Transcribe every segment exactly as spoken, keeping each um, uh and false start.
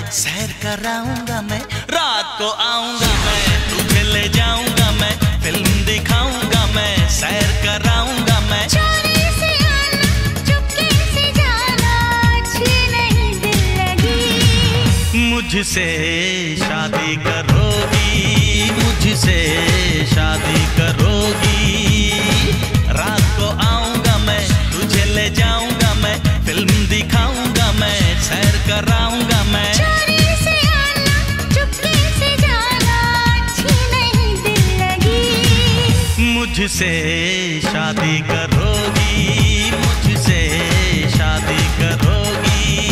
सैर कराऊंगा मैं, रात को आऊंगा मैं, तुझे ले जाऊंगा मैं, फिल्म दिखाऊंगा मैं, सैर कराऊंगा मैं। चोरी से आना, चुपके से जाना, अच्छी नहीं दिल लगी। मुझसे शादी करोगी, मुझसे शादी करोगी, रात को आऊंगा मैं, तुझे ले जाऊंगा मैं, फिल्म दिखाऊंगा मैं, सैर कराऊंगा मैं। चोरी से आना, चुपके से जाना, अच्छी नहीं दिल लगी। मुझसे शादी करोगी, मुझसे शादी करोगी।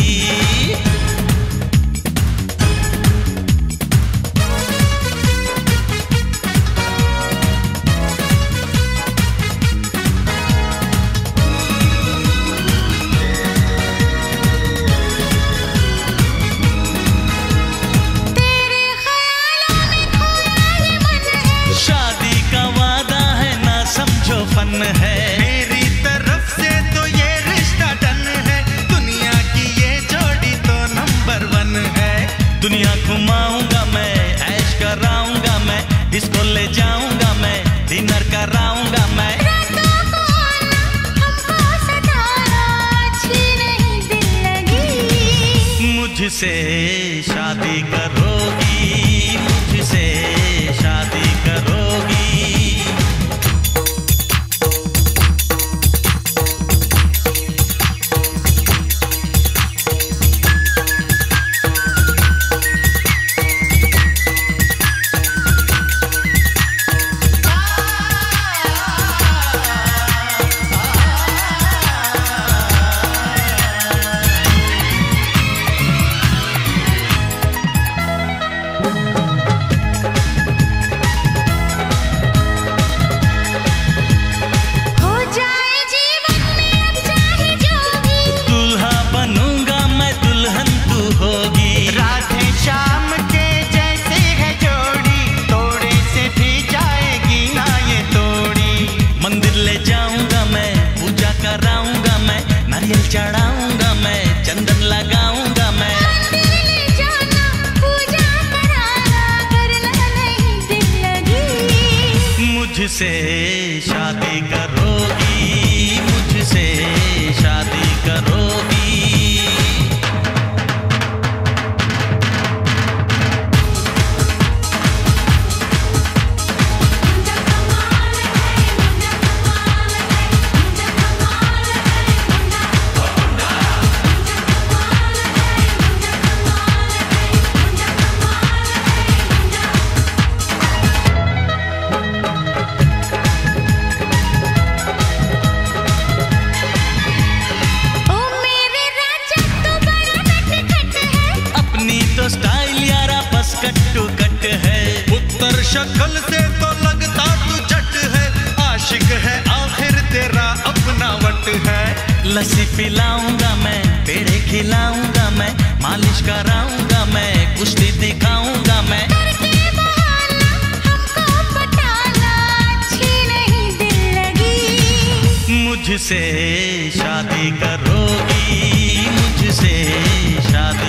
फन है मेरी तरफ से तो ये रिश्ता डन है, दुनिया की ये जोड़ी तो नंबर वन है। दुनिया घुमाऊंगा मैं, ऐश कराऊंगा मैं, डिस्को ले जाऊंगा मैं, डिनर कराऊंगा मैं। रातों को आना, हमको सताना, अच्छी नहीं दिल लगी। मुझसे शादी करोगी, मुझसे शादी करोगी। चढ़ाऊंगा मैं, चंदन लगाऊंगा मैं। मंदिर ले जाना, पूजा कराना, करना नहीं दिल लगी। मुझसे शादी करोगी, मुझसे शादी करोगी। स्टाइल यारा बस कट्टू कट है, उत्तर शक्ल से तो लगता तू जट है, आशिक है आखिर तेरा अपना वट है। लस्सी पिलाऊंगा मैं, पेड़े खिलाऊंगा मैं, मालिश कराऊंगा मैं, कुश्ती दिखाऊंगा मैं। करके बहाना, हमको पटाना, अच्छी नहीं दिल लगी। मुझसे शादी करोगी, मुझसे शादी